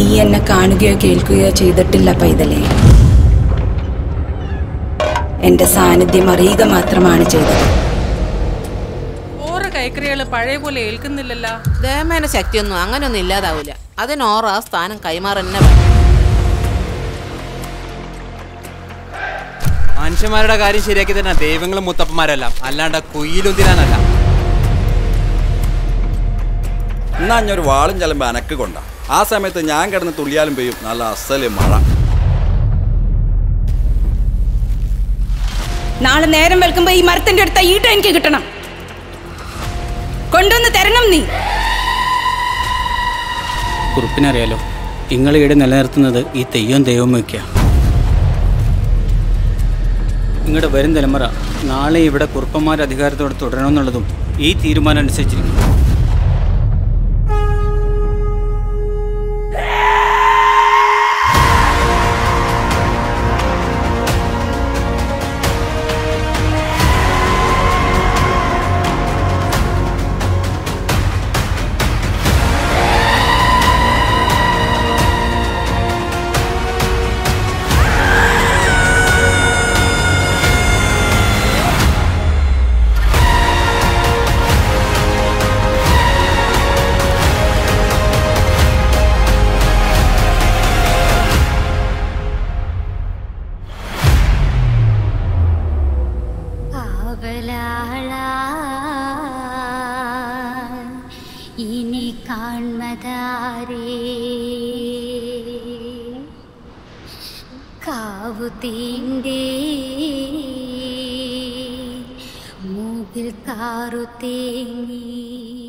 നീ എന്നെ കാണുകയോ കേൾക്കുകയോ ചെയ്തിട്ടില്ല പൈതലേ. എന്റെ സാന്നിധ്യം അറിയുക മാത്രമാണ് ചെയ്തത്. ഓറ കൈക്രികള് പഴയ പോലെ ഏൽക്കുന്നില്ലല്ലോ. ദേവമേന ശക്തിയൊന്നും അങ്ങനെയൊന്നും ഇല്ലാതാവൂല. അതിനോറ ആ സ്ഥാനം കൈമാറന്നെ. മനുഷ്യന്മാരുടെ കാര്യം ശരിയാക്കി തന്നെ ദൈവങ്ങളും മുത്തപ്പന്മാരല്ല, അല്ലാണ്ട് കുയിലുന്തിരാനല്ല. എന്നാ ഞാനൊരു വാളും ചെലമ്പ് അനക്ക് കൊണ്ട. ആ സമയത്ത് ഞാൻ കിടന്ന് തുള്ളിയാലും പെയ്യും നല്ല അസല് മഴ. നാളെ നേരം വെൽക്കുമ്പോ ഈ മരത്തിന്റെ അടുത്ത ഈട്ട എനിക്ക് കിട്ടണം. കൊണ്ടുവന്ന് തരണം നീ. കുറുപ്പിനറിയാലോ, നിങ്ങൾ ഇവിടെ നിലനിർത്തുന്നത് ഈ തെയ്യവും ദൈവവും വയ്ക്കുക. നിങ്ങളുടെ വരും തലമുറ നാളെ ഇവിടെ കുറുപ്പന്മാരുടെ അധികാരത്തോടെ തുടരണമെന്നുള്ളതും ഈ തീരുമാനം അനുസരിച്ചിരിക്കും. ഇനി കാൺമതാരേ കാവു തീണ്ടേ മൂകിൽ കാറു തേങ്ങി.